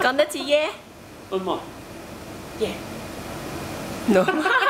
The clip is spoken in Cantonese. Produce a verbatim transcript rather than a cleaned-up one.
讲得起耶？ 嗯嘛，耶。 No